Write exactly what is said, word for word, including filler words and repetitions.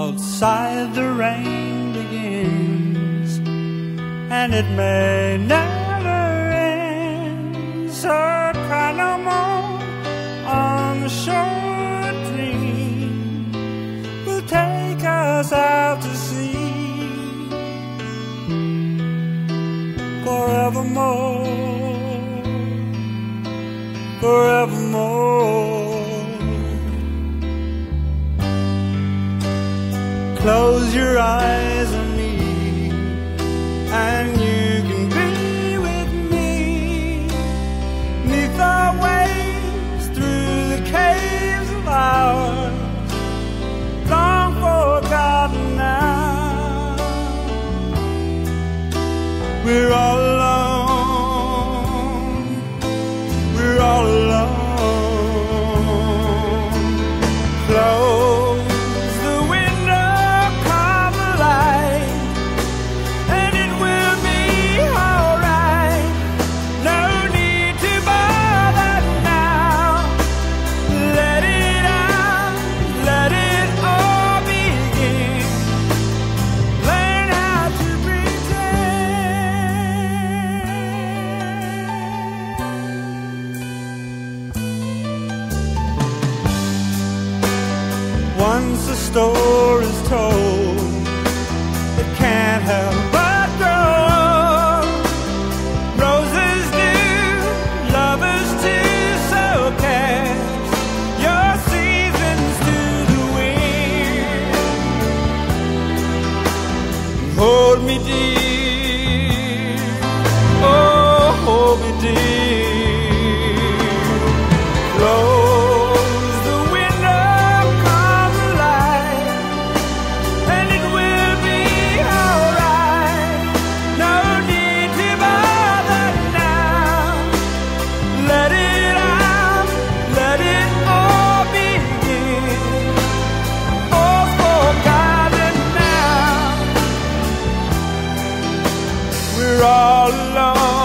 Outside the rain begins, and it may never end. So cry no more on the shore. Dream will take us out to sea forevermore, forevermore. Close your eyes on me, and you can be with me, 'neath the waves, through the caves of ours, long forgotten now. We're all alone, we're all alone. Close once a story's told, it can't help but grow. Roses do, lovers too, so cast your seasons to the wind. Hold me dear, oh hold me dear. Close the window, come alive, and it will be alright. No need to bother now. Let it out, let it all begin. All forgotten now. We're all alone.